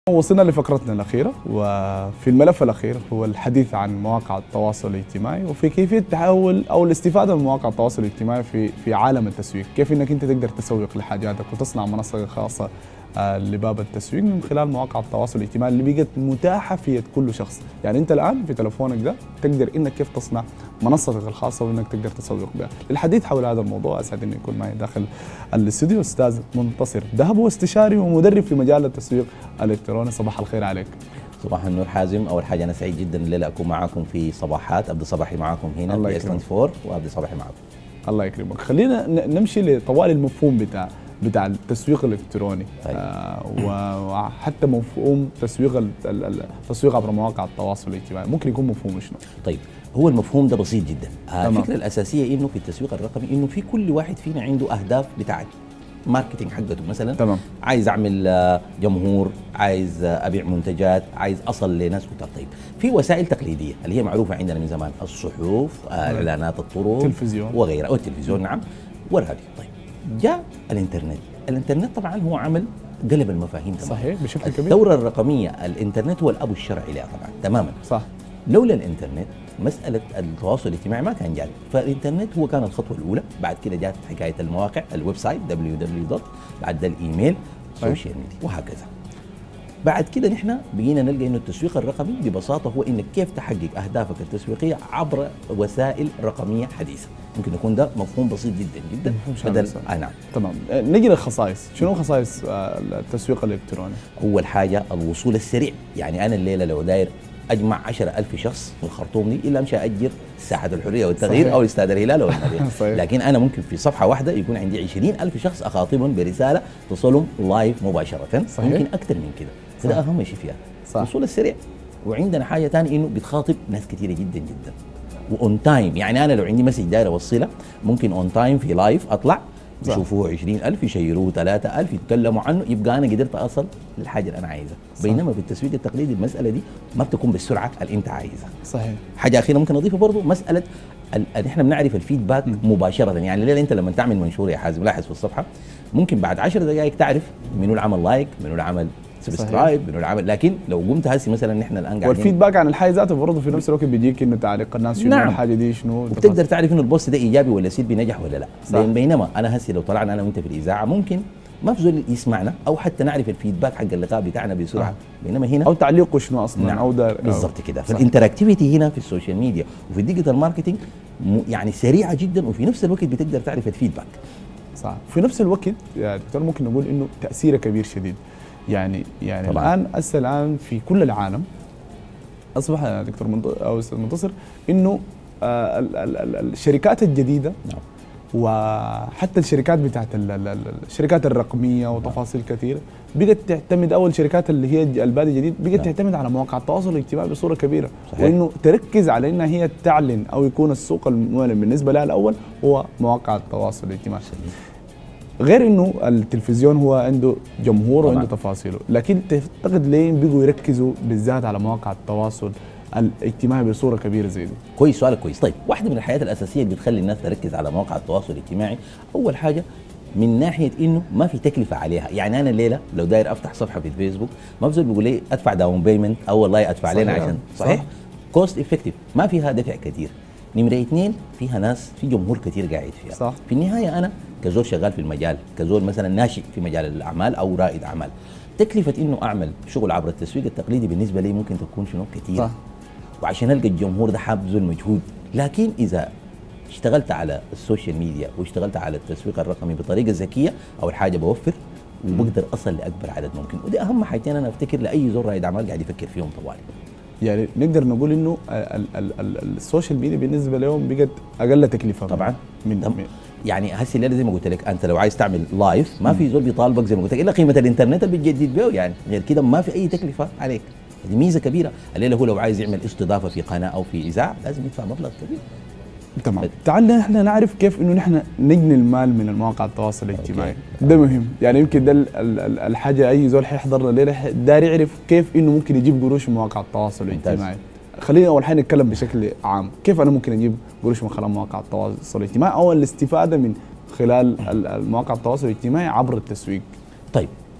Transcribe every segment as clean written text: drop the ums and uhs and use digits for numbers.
وصلنا لفقرتنا الأخيرة، وفي الملف الأخير هو الحديث عن مواقع التواصل الاجتماعي وفي كيفية تحول أو الاستفادة من مواقع التواصل الاجتماعي في عالم التسويق، كيف إنك أنت تقدر تسوق لحاجاتك وتصنع منصة خاصة لباب التسويق من خلال مواقع التواصل الاجتماعي اللي بقت متاحة في يد كل شخص. يعني أنت الآن في تلفونك ده تقدر إنك كيف تصنع منصتك الخاصة وإنك تقدر تسوق بها. للحديث حول هذا الموضوع أسعد إنه يكون معي داخل الاستوديو أستاذ منتصر دهب، واستشاري ومدرب في مجال التسويق الإلكتروني. صباح الخير عليك. صباح النور حازم. اول حاجه انا سعيد جدا الليله اكون معاكم في صباحات، ابدا صباحي معاكم هنا في اس 24 وابدا صباحي معاكم. الله يكرمك. خلينا نمشي لطوال المفهوم بتاع التسويق الالكتروني. طيب. وحتى مفهوم التسويق عبر مواقع التواصل الاجتماعي ممكن يكون مفهوم شنو؟ طيب، هو المفهوم ده بسيط جدا. الفكره الاساسيه انه في التسويق الرقمي انه في كل واحد فينا عنده اهداف بتاعت ماركتينج حقته. مثلا تمام. عايز اعمل جمهور، عايز ابيع منتجات، عايز اصل لناس كتار. طيب، في وسائل تقليديه اللي هي معروفه عندنا من زمان، الصحف، اعلانات الطرق، التلفزيون وغيرها، او التلفزيون نعم، والراديو. طيب، جاء الانترنت طبعا هو عمل قلب المفاهيم تماما. صحيح بشكل كبير. الثوره الرقميه، الانترنت هو الاب الشرعي لها طبعا تماما. صح. لولا الانترنت مساله التواصل الاجتماعي ما كان جاي، فالانترنت هو كان الخطوه الاولى. بعد كده جات حكايه المواقع، الويب سايت www، بعد ده الايميل، السوشيال ميديا، وهكذا. بعد كده نحن بقينا نلقى انه التسويق الرقمي ببساطه هو انك كيف تحقق اهدافك التسويقيه عبر وسائل رقميه حديثه. ممكن يكون ده مفهوم بسيط جدا جدا بدل نعم. تمام. نجي للخصائص، شنو خصائص التسويق الالكتروني؟ اول حاجه الوصول السريع. يعني انا الليله لو داير اجمع 10,000 شخص في الخرطوم دي الا امشي اجر ساحه الحريه والتغيير. صحيح. او استاد الهلال او المريخ. لكن انا ممكن في صفحه واحده يكون عندي 20,000 شخص اخاطبهم برساله تصلهم لايف مباشره. صحيح. ممكن اكثر من كده. فده اهم شيء فيها. صح. الوصول السريع. وعندنا حاجه ثانيه انه بتخاطب ناس كثيره جدا جدا واون تايم. يعني انا لو عندي مسج داير اوصلها ممكن اون تايم في لايف اطلع يشوفوه 20,000، يشيروه 3,000، يتكلموا عنه، يبقى انا قدرت اصل للحاجه اللي انا عايزها. بينما في التسويق التقليدي المساله دي ما بتكون بالسرعه اللي انت عايزها. صحيح. حاجه اخيره ممكن اضيفها برضه، مساله احنا بنعرف الفيدباك مباشره. يعني الليله انت لما تعمل منشور يا حازم لاحظ في الصفحه ممكن بعد 10 دقائق تعرف منو اللي عمل لايك، منو اللي عمل سبسكرايب، منو اللي عمل. لكن لو قمت هسي مثلا نحن الان قاعدين، والفيدباك عن الحاجه ذاته برضه في نفس الوقت بيجيك انه تعليق الناس شنو. نعم. الحاجه دي شنو، وبتقدر تعرف انه البوست ده ايجابي ولا سلبي، نجح ولا لا. بينما انا هسي لو طلعنا انا وانت في الاذاعه ممكن ما في زول يسمعنا او حتى نعرف الفيدباك حق اللقاء بتاعنا بسرعه. بينما هنا او تعليقه شنو اصلا. نعم. او ده بالضبط كده. فالانتراكتيفيتي هنا في السوشيال ميديا وفي الديجيتال ماركتينج يعني سريعه جدا، وفي نفس الوقت بتقدر تعرف الفيدباك. صح. في نفس الوقت يا دكتور ممكن نقول انه تاثيره كبير شديد. يعني طبعاً. الان في كل العالم اصبح يا دكتور او استاذ منتصر انه الشركات الجديده، نعم، وحتى الشركات بتاعت الشركات الرقميه وتفاصيل كثيره بقت تعتمد، اول شركات اللي هي البادئه جديد بقت تعتمد على مواقع التواصل الاجتماعي بصوره كبيره. صحيح. وانه تركز على انها هي تعلن او يكون السوق المعلن بالنسبه لها الاول هو مواقع التواصل الاجتماعي. صحيح. غير انه التلفزيون هو عنده جمهور وعنده تفاصيله، لكن تعتقد ليه بيجوا يركزوا بالذات على مواقع التواصل الاجتماعي بصوره كبيره زي دي؟ كويس، سؤالك كويس. طيب، واحده من الحاجات الاساسيه اللي بتخلي الناس تركز على مواقع التواصل الاجتماعي، اول حاجه من ناحيه انه ما في تكلفه عليها. يعني انا الليله لو داير افتح صفحه في الفيسبوك ما بفضل بيقول لي ادفع داون بيمنت او والله ادفع لنا عشان صحيح. كوست افكتيف، ما فيها دفع كثير. نمرة 2 فيها ناس، في جمهور كثير قاعد فيها. صح. في النهايه انا كزول شغال في المجال، كزول مثلا ناشئ في مجال الاعمال او رائد اعمال، تكلفه انه اعمل شغل عبر التسويق التقليدي بالنسبه لي ممكن تكون شنو كثير. صح. وعشان القى الجمهور ده حابذل مجهود. لكن اذا اشتغلت على السوشيال ميديا واشتغلت على التسويق الرقمي بطريقه ذكيه، اول حاجه بوفر وبقدر اصل لاكبر عدد ممكن. ودي اهم حاجتين انا افتكر لاي زول رائد اعمال قاعد يفكر فيهم طوالي. يعني نقدر نقول انه السوشيال ميديا بالنسبه لهم بقت اقل تكلفه طبعا. يعني هسه الليله زي ما قلت لك، انت لو عايز تعمل لايف ما في زول بيطالبك زي ما قلت لك الا قيمه الانترنت اللي بتجدد به. يعني غير كده ما في اي تكلفه عليك. دي ميزه كبيره. الليله هو لو عايز يعمل استضافه في قناه او في اذاعه لازم يدفع مبلغ كبير. تمام. تعال احنا نعرف كيف انه نحن نجني المال من المواقع التواصل الاجتماعي. ده مهم. يعني يمكن ده الحاجه اي زول حيحضرنا الليله داير يعرف كيف انه ممكن يجيب قروش من مواقع التواصل الاجتماعي. خلينا اول حاجه نتكلم بشكل عام، كيف انا ممكن اجيب قروش من خلال مواقع التواصل الاجتماعي او الاستفاده من خلال مواقع التواصل الاجتماعي عبر التسويق؟ طيب،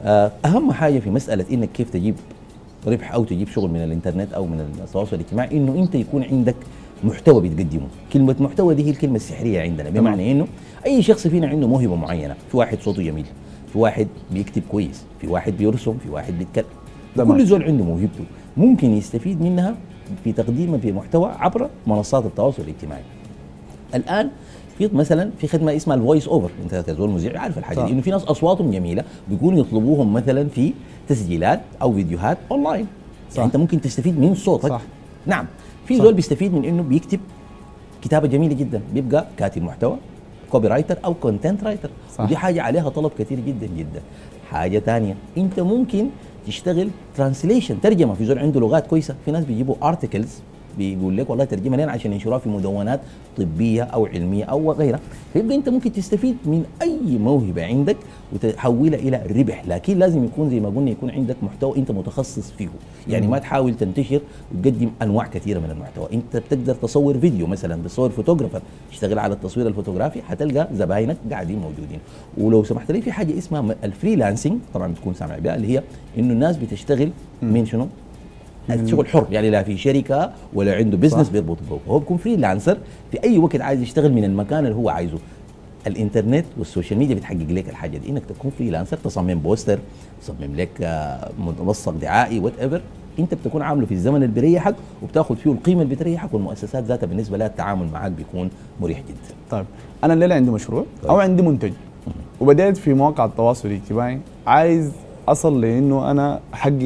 اهم حاجه في مساله انك كيف تجيب ربح او تجيب شغل من الانترنت او من التواصل الاجتماعي انه انت يكون عندك محتوى بتقدمه. كلمه محتوى دي هي الكلمه السحريه عندنا، بمعنى انه اي شخص فينا عنده موهبه معينه، في واحد صوته جميل، في واحد بيكتب كويس، في واحد بيرسم، في واحد بيتكلم، كل زول عنده موهبته ممكن يستفيد منها في تقديمها في محتوى عبر منصات التواصل الاجتماعي. الان في مثلا في خدمه اسمها الفويس اوفر، انت كزول مذيع عارف الحاجه دي، انه في ناس اصواتهم جميله بيكونوا يطلبوهم مثلا في تسجيلات او فيديوهات اونلاين، يعني انت ممكن تستفيد من صوتك. صح. نعم، في زول بيستفيد من انه بيكتب كتابه جميله جدا، بيبقى كاتب محتوى، كوبي رايتر او كونتنت رايتر، ودي حاجه عليها طلب كثير جدا جدا. حاجه ثانيه، انت ممكن تشتغل ترانسليشن، ترجمه، في زول عنده لغات كويسه، في ناس بيجيبوا ارتكلز بيقول لك والله ترجمها لنا عشان ينشروها في مدونات طبيه او علميه او غيرها، فيبقى انت ممكن تستفيد من اي موهبه عندك وتحولها الى ربح، لكن لازم يكون زي ما قلنا يكون عندك محتوى انت متخصص فيه، يعني ما تحاول تنتشر وتقدم انواع كثيره من المحتوى. انت بتقدر تصور فيديو مثلا، بتصور فوتوغرافر، تشتغل على التصوير الفوتوغرافي، حتلقى زباينك قاعدين موجودين. ولو سمحت لي في حاجه اسمها الفريلانسنج، طبعا بتكون سامع بها، اللي هي انه الناس بتشتغل من شنو؟ الشغل حر، يعني لا في شركه ولا عنده بزنس بيربط به، هو بيكون فريلانسر في اي وقت عايز يشتغل من المكان اللي هو عايزه. الانترنت والسوشيال ميديا بتحقق لك الحاجه دي، انك تكون فريلانسر، تصمم بوستر، تصمم لك منسق دعائي وات ايفر، انت بتكون عامله في الزمن اللي بيريحك وبتاخذ فيه القيمه اللي بتريحك، والمؤسسات ذاتها بالنسبه لها التعامل معك بيكون مريح جدا. طيب انا الليله عندي مشروع او عندي منتج وبدأت في مواقع التواصل الاجتماعي، عايز اصل لانه انا احقق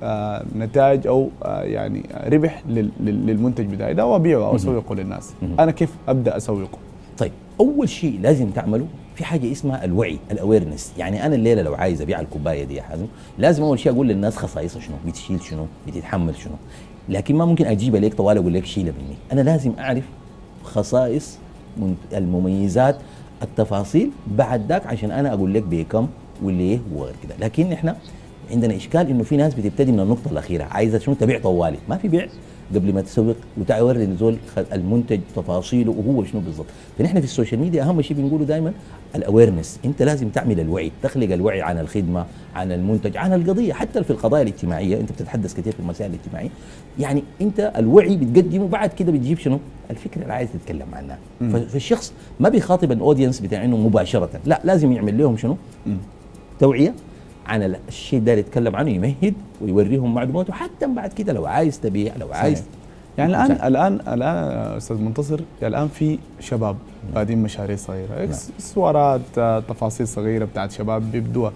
نتائج او يعني ربح للمنتج بتاعي ده وابيعه او اسوقه للناس. انا كيف ابدا اسوقه؟ طيب اول شيء لازم تعمله في حاجه اسمها الوعي، الاويرنس. يعني انا الليله لو عايز ابيع الكوبايه دي يا حازم، لازم اول شيء اقول للناس خصائصها شنو، بتشيل شنو، بتتحمل شنو، لكن ما ممكن اجيب عليك طوال اقول لك شيلها مني. انا لازم اعرف خصائص المميزات التفاصيل بعد ذاك عشان انا اقول لك بكم وليه وغير كده. لكن احنا عندنا اشكال انه في ناس بتبتدي من النقطه الاخيره، عايزه شنو، تبيع طوالي. ما في بيع قبل ما تسوق وتوري لزول المنتج تفاصيله وهو شنو بالضبط. فنحن في السوشيال ميديا اهم شيء بنقوله دائما الاويرنس، انت لازم تعمل الوعي، تخلق الوعي عن الخدمه، عن المنتج، عن القضيه. حتى في القضايا الاجتماعيه انت بتتحدث كثير في المسائل الاجتماعيه، يعني انت الوعي بتقدمه، بعد كده بتجيب شنو الفكره اللي عايز تتكلم عنها. فالشخص ما بيخاطب الاودينس بتاعينه مباشره، لا لازم يعمل لهم شنو توعيه عن الشيء ده اللي يتكلم عنه، يمهد ويوريهم معلومات، وحتى بعد كده لو عايز تبيع، لو عايز يعني الان استاذ منتصر، يعني الان في شباب بادين مشاريع صغيره، اكسسوارات، تفاصيل صغيره بتاعت شباب بيبدوها،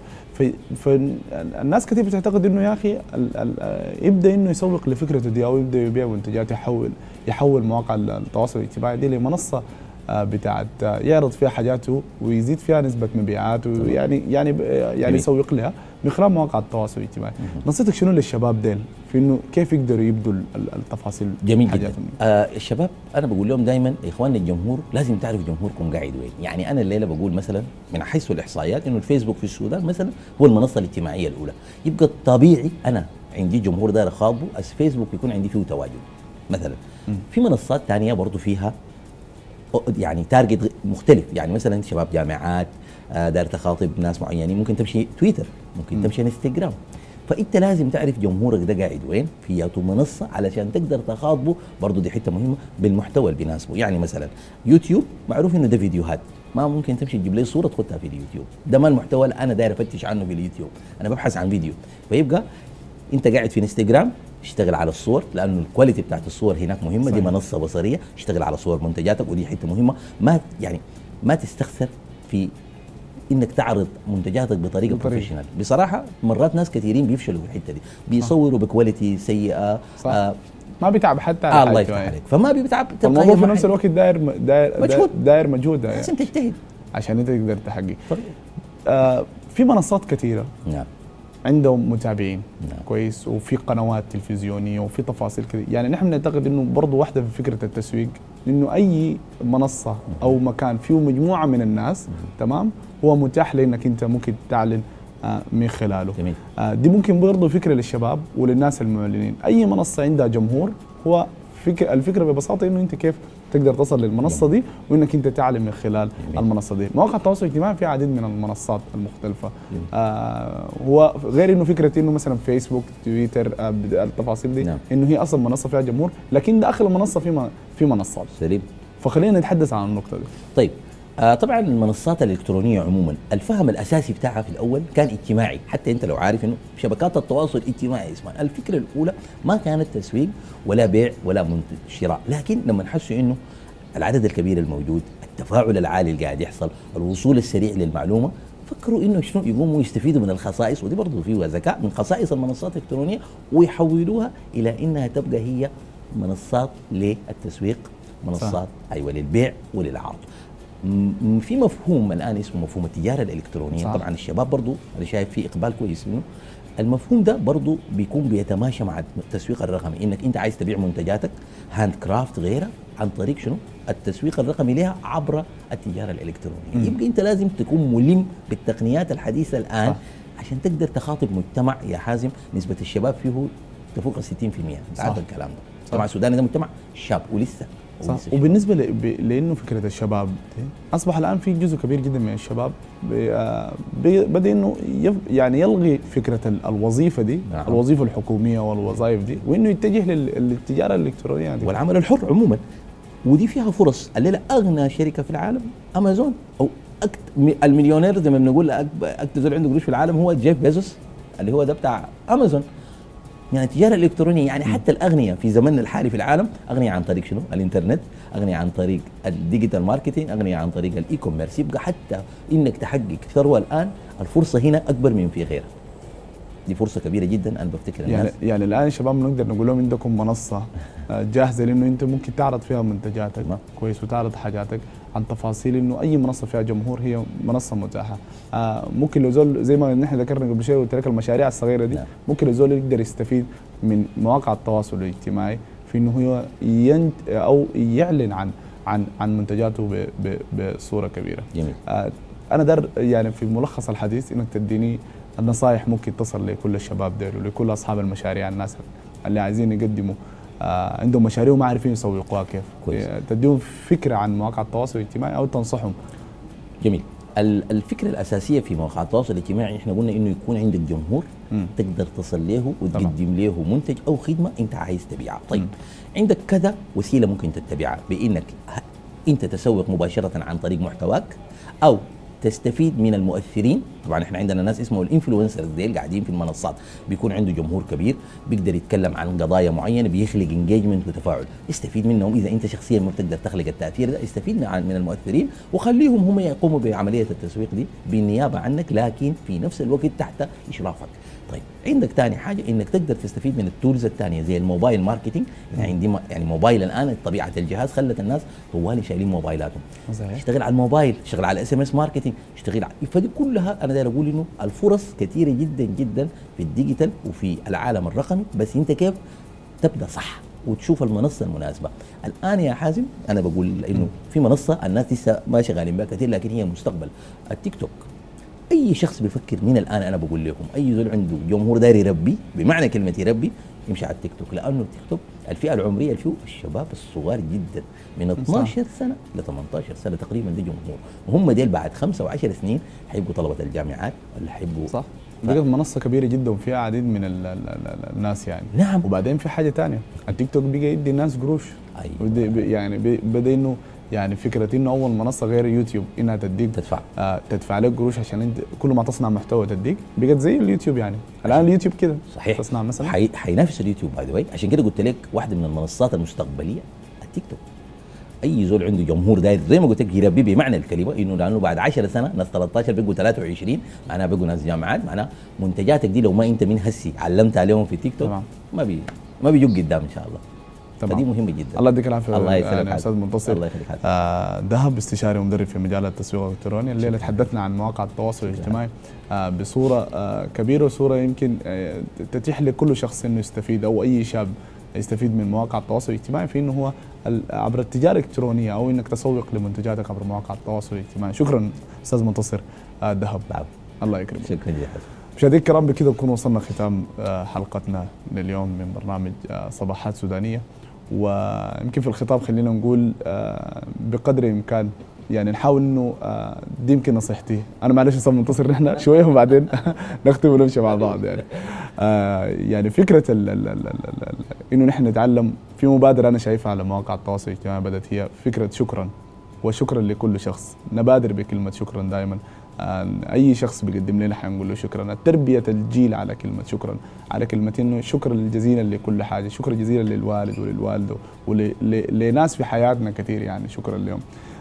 فالناس كثير بتعتقد انه يا اخي يبدا انه يسوق لفكرته دي او يبدا يبيع منتجات، يحول مواقع التواصل الاجتماعي دي لمنصه بتاعت يعرض فيها حاجاته ويزيد فيها نسبه مبيعات، ويعني يسوق لها من خلال مواقع التواصل الاجتماعي. نصيحتك شنو للشباب ديل في انه كيف يقدروا يبدوا التفاصيل؟ جميل جدا. الشباب انا بقول لهم دائما يا اخواننا الجمهور لازم تعرف جمهوركم قاعد وين. يعني انا الليله بقول مثلا من حيث الاحصائيات انه الفيسبوك في السودان مثلا هو المنصه الاجتماعيه الاولى، يبقى طبيعي انا عندي جمهور داير اخاطبه، الفيسبوك يكون عندي فيه تواجد مثلا. في منصات ثانيه برضه فيها يعني تارجت مختلف، يعني مثلا شباب جامعات داير تخاطب ناس معينين، ممكن تمشي تويتر، ممكن تمشي انستغرام. فانت لازم تعرف جمهورك ده قاعد وين، فياته منصه علشان تقدر تخاطبه، برضه دي حته مهمه بالمحتوى اللي بيناسبه. يعني مثلا يوتيوب معروف انه ده فيديوهات، ما ممكن تمشي تجيب لي صوره تحطها في اليوتيوب، ده ما المحتوى اللي انا داير افتش عنه في اليوتيوب، انا ببحث عن فيديو. فيبقى انت قاعد في انستغرام اشتغل على الصور، لانه الكواليتي بتاعت الصور هناك مهمه. صحيح. دي منصه بصريه، اشتغل على صور منتجاتك، ودي حته مهمه. ما تستخسر في انك تعرض منتجاتك بطريقه بروفيشنال. بصراحه مرات ناس كثيرين بيفشلوا في الحته دي، بيصوروا بكواليتي سيئه. ما بيتعب حتى على الله يفتح عليك، فما بيتعب. الموضوع في نفس الوقت داير مجهود لازم تجتهد عشان انت تقدر تحقق. في منصات كثيره نعم عندهم متابعين. نعم. كويس، وفي قنوات تلفزيونيه وفي تفاصيل كثير. يعني نحن نعتقد انه برضه واحده في فكره التسويق انه اي منصه او مكان فيه مجموعه من الناس تمام هو متاح لانك انت ممكن تعلن من خلاله. جميل. دي ممكن برضه فكره للشباب وللناس المعلنين. اي منصه عندها جمهور هو الفكره ببساطه انه انت كيف تقدر تصل للمنصه دي وانك انت تعلم من خلال المنصه دي. مواقع التواصل الاجتماعي في عديد من المنصات المختلفه. هو غير انه فكره انه مثلا فيسبوك، تويتر، التفاصيل دي انه هي اصلا منصه فيها جمهور، لكن داخل المنصه في منصات. سليم. فخلينا نتحدث عن النقطه دي. طيب طبعا المنصات الالكترونيه عموما الفهم الاساسي بتاعها في الاول كان اجتماعي، حتى انت لو عارف انه شبكات التواصل الاجتماعي اسمها الفكره الاولى ما كانت تسويق ولا بيع ولا شراء، لكن لما حسوا انه العدد الكبير الموجود، التفاعل العالي اللي قاعد يحصل، الوصول السريع للمعلومه، فكروا انه شنو يقوموا يستفيدوا من الخصائص، ودي برضه فيها ذكاء من خصائص المنصات الالكترونيه ويحولوها الى انها تبقى هي منصات للتسويق، منصات ايوه للبيع وللعرض. في مفهوم الان اسمه مفهوم التجاره الالكترونيه. صح. طبعا الشباب برضو انا شايف في اقبال كويس منه. المفهوم ده برضو بيكون بيتماشى مع التسويق الرقمي، انك انت عايز تبيع منتجاتك هاند كرافت غيرها عن طريق شنو؟ التسويق الرقمي لها عبر التجاره الالكترونيه. يبقى انت لازم تكون ملم بالتقنيات الحديثه الان. صح. عشان تقدر تخاطب مجتمع يا حازم نسبه الشباب فيه تفوق 60%. بعد الكلام ده. طبعا السودان ده مجتمع شاب ولسه. صح. وبالنسبه لانه فكره الشباب اصبح الان في جزء كبير جدا من الشباب بدا انه يعني يلغي فكره الوظيفه دي. نعم. الوظيفه الحكوميه والوظائف دي، وانه يتجه للتجاره الالكترونيه دي والعمل الحر عموما. ودي فيها فرص. الليله اغنى شركه في العالم امازون، او المليونير زي ما بنقول اكتر زول عنده قروش في العالم هو جيف بيزوس اللي هو ده بتاع امازون. يعني التجاره الالكترونيه يعني حتى الاغنياء في زمننا الحالي في العالم اغنياء عن طريق شنو؟ الانترنت، اغنياء عن طريق الديجيتال ماركتينج، اغنياء عن طريق الاي كوميرس. يبقى حتى انك تحقق ثروه الان الفرصه هنا اكبر من في غيرها. دي فرصه كبيره جدا انا بفتكر الناس. يعني الان الشباب بنقدر نقول لهم عندكم منصه جاهزه لانه انت ممكن تعرض فيها منتجاتك كويس وتعرض حاجاتك عن تفاصيل انه اي منصه فيها جمهور هي منصه متاحه. ممكن لو زول زي ما نحن ذكرنا قبل شويه قلت لك المشاريع الصغيره دي. ممكن لو زول يقدر يستفيد من مواقع التواصل الاجتماعي في انه هو او يعلن عن منتجاته بصوره كبيره. جميل. انا دار يعني في ملخص الحديث انك تديني النصائح ممكن تصل لكل الشباب ديل ولكل اصحاب المشاريع، الناس اللي عايزين يقدموا عندهم مشاريع وما عارفين يسوقوها كيف. كويس. تديهم فكره عن مواقع التواصل الاجتماعي او تنصحهم. جميل. الفكره الاساسيه في مواقع التواصل الاجتماعي احنا قلنا انه يكون عندك جمهور تقدر تصل له وتقدم له منتج او خدمه انت عايز تبيعها. طيب عندك كذا وسيله ممكن تتبعها، بانك انت تسوق مباشره عن طريق محتواك او تستفيد من المؤثرين. طبعا احنا عندنا ناس اسمه الانفلونسرز ديل قاعدين في المنصات، بيكون عنده جمهور كبير بيقدر يتكلم عن قضايا معينه، بيخلق انجيجمنت وتفاعل. استفيد منهم. اذا انت شخصيا ما بتقدر تخلق التاثير ده استفيد من المؤثرين وخليهم هم يقوموا بعمليه التسويق دي بالنيابه عنك، لكن في نفس الوقت تحت اشرافك. طيب عندك ثاني حاجه انك تقدر تستفيد من التولز الثانيه زي الموبايل ماركتينج. يعني موبايل الان طبيعه الجهاز خلت الناس طوالي شايلين موبايلاتهم. اشتغل على الموبايل، اشتغل على اس ام اس ماركتينج، اشتغل فدي كلها انا داير اقول انه الفرص كثيره جدا جدا في الديجيتال وفي العالم الرقمي، بس انت كيف تبدا صح وتشوف المنصه المناسبه. الان يا حازم انا بقول انه في منصه الناس لسه ما شغالين بها كثير لكن هي المستقبل، التيك توك. اي شخص بيفكر من الان انا بقول لكم اي زول عنده جمهور داير يربي بمعنى كلمه يربي يمشي على التيك توك، لانه التيك توك الفئه العمريه اللي فيه الشباب الصغار جدا من 12 سنه ل 18 سنه تقريبا دي جمهور، وهم ديل بعد 5 و10 سنين حيبقوا طلبه الجامعات ولا حيبقوا. صح. بقت منصه كبيره جدا وفيها عديد من الناس يعني. نعم. وبعدين في حاجه ثانيه، التيك توك بقى يدي الناس قروش. ايوه. يعني بدا انه يعني فكره انه اول منصه غير يوتيوب انها تديك تدفع لك قروش عشان انت كل ما تصنع محتوى تديك، بقت زي اليوتيوب يعني. الان اليوتيوب كده صحيح تصنع مثلا حينافس اليوتيوب باي ذا واي. عشان كده قلت لك واحده من المنصات المستقبليه التيك توك. اي زول عنده جمهور داير زي ما قلت لك يربي بمعنى الكلمه، انه لانه بعد 10 سنه ناس 13 بقوا 23 معناها بقوا ناس جامعات، معناها منتجاتك دي لو ما انت من هسي علمتها عليهم في تيك توك ما بيجوا قدام ان شاء الله. فدي مهمه جدا. الله يديك العافيه. الله يسلمك يا استاذ منتصر. الله يخليك. دهب استشاري ومدرب في مجال التسويق الالكتروني. الليله تحدثنا عن مواقع التواصل الاجتماعي بصوره كبيره وصوره يمكن تتيح لكل شخص انه يستفيد او اي شاب يستفيد من مواقع التواصل الاجتماعي في انه هو عبر التجاره الالكترونيه او انك تسوق لمنتجاتك عبر مواقع التواصل الاجتماعي. شكرا استاذ منتصر دهب. الله يكرمك. شكرا جزيلا. مشاهدينا الكرام بكده نكون وصلنا ختام حلقتنا لليوم من برنامج صباحات سودانيه، ويمكن في الخطاب خلينا نقول بقدر الامكان يعني نحاول انه دي يمكن نصيحتي انا. معلش استاذ منتصر نحن شويه وبعدين نختم ونمشي مع بعض يعني. يعني فكره انه نحن نتعلم في مبادره انا شايفها على مواقع التواصل الاجتماعي بدات، هي فكره شكرا، وشكرا لكل شخص. نبادر بكلمه شكرا دائما. اي شخص بيقدم لنا حنقول له شكرا. تربيه الجيل على كلمه شكرا، على كلمه انه شكرا جزيلا لكل حاجه، شكرا جزيلا للوالد وللوالده ولناس في حياتنا كثير يعني شكرا لهم.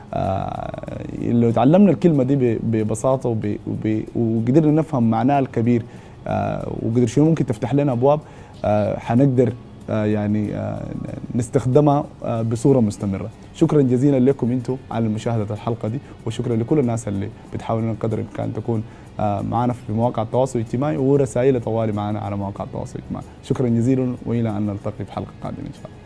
لو تعلمنا الكلمه دي ببساطه وقدرنا نفهم معناها الكبير وقدر شنو ممكن تفتح لنا ابواب، حنقدر يعني نستخدمها بصوره مستمره. شكرا جزيلا لكم انتم على مشاهده الحلقه دي، وشكرا لكل الناس اللي بتحاولون قدر الامكان تكون معنا في مواقع التواصل الاجتماعي ورسائل طوالي معنا على مواقع التواصل الاجتماعي. شكرا جزيلا والى ان نلتقي في حلقه قادمه ان شاء الله.